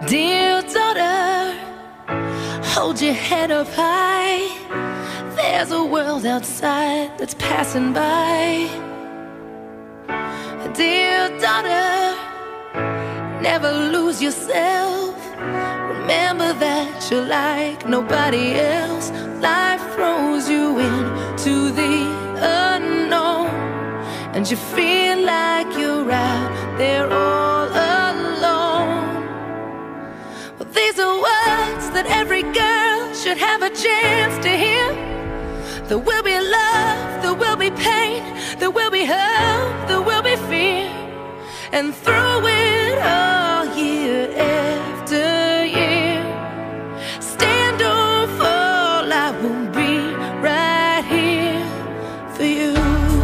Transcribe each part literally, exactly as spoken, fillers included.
Dear daughter, hold your head up high. There's a world outside that's passing by. Dear daughter, never lose yourself. Remember that you're like nobody else. Life throws you into the unknown, and you feel like you're out there all alone. Well, these are words that every girl should have a chance to hear. There will be love, there will be pain, there will be hope, there will be fear. And through it all, year after year, stand or fall, I will be right here for you.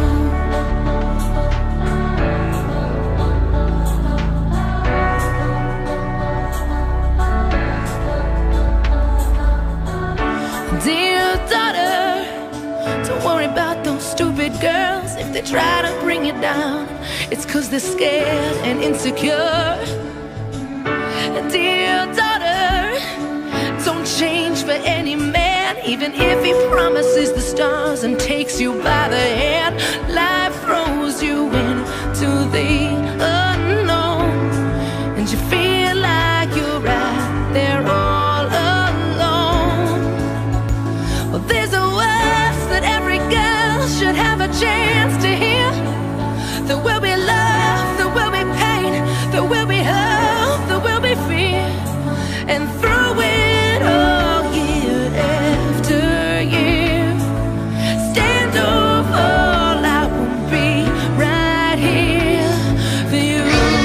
Dear daughter, don't worry about those stupid girls. If they try to bring you down, it's cause they're scared and insecure. Dear daughter, don't change for any man, even if he promises the stars and takes you by the hand. Life throws you into the unknown, and you feel like you're out there all alone. Well, there's a words that every girl should have a chance to hear. There will be love, there will be pain, there will be hope, there will be fear. And through it all, year after year, stand or fall, I will be right here for you.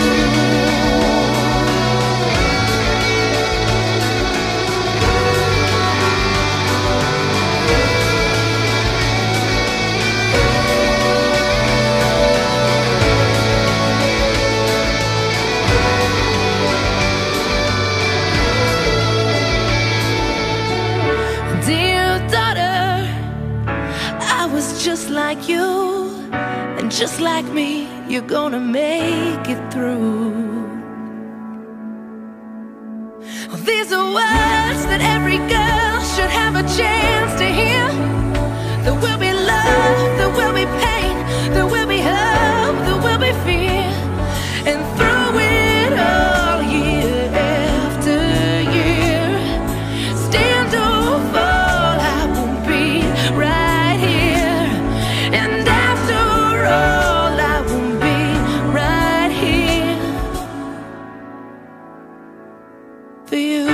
Dear daughter, I was just like you, and just like me, you're gonna make it through. Well, these are words that every girl should have a chance to hear. There will be love, there will be pain, there will be hope, there will be fear. And through it all, year after year, stand or fall, I will be right here. And after all, I will be right here for you.